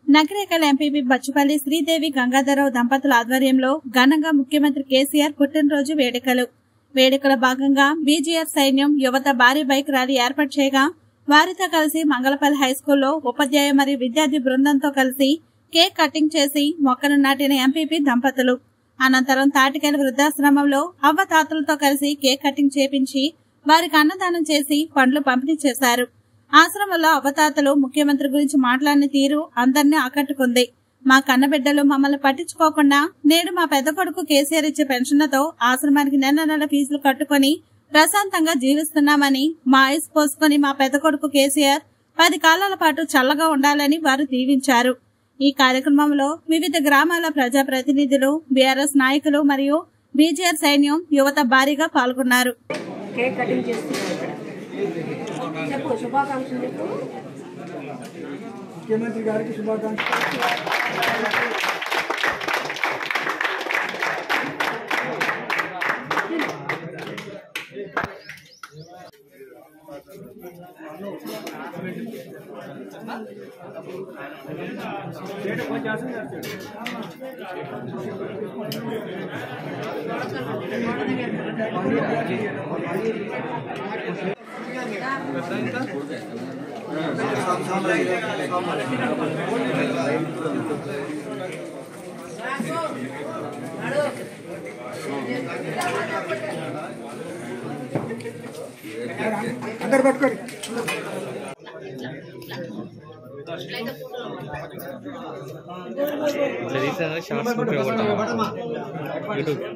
Nakrekal MPP Bachupalli Sridevi Gangadhararao దంపతుల ఆధ్వర్యంలో ఘనంగా ముఖ్యమంత్రి కేసీఆర్ పుట్టినరోజు వేడుకల భాగంగా బీజీఆర్ సైన్యం యువత భారీ బైక్ ర్యాలీ ఏర్పాటు చేయగా వారితో కలిసి మంగళపల్లి హైస్కూల్లో ఉపాధ్యాయ మరియు విద్యార్థి బృందంతో కలిసి కేక్ కటింగ్ చేసి మొక్కలు నాటిన ఎంపీపీ దంపతులు అనంతరం తాటికేల వృద్ధాశ్రమంలో అవ్వతాతలతో కలిసి కేక్ కటింగ్ చేపించి వారికి అన్నదానం చేసి పండ్లు పంపిణీ చేశారు. ఆశ్రమంలో అవ్వతాతలు ముఖ్యమంత్రి గురించి మాట్లాడిన తీరు అందరినీ ఆకట్టుకుంది. మా కన్నబిడ్డలు మమ్మల్ని పట్టించుకోకుండా నేడు మా పెద్ద కొడుకు కేసీఆర్ ఇచ్చే పెన్షన్లతో ఆశ్రమానికి నెల ఫీజులు కట్టుకుని ప్రశాంతంగా జీవిస్తున్నామని, మా ఆయుస్ పోసుకుని మా పెద్ద కొడుకు కేసీఆర్ 10 కాలాల పాటు చల్లగా ఉండాలని వారు దీవించారు. ఈ కార్యక్రమంలో వివిధ గ్రామాల ప్రజాప్రతినిధులు, బీఆర్ఎస్ నాయకులు మరియు బీజీఆర్ సైన్యం యువత భారీగా పాల్గొన్నారు. ముఖ్యమంత్రి గారికి శుభాకాంక్షలు. अंदर पట్టుకోండి. Shorts YouTube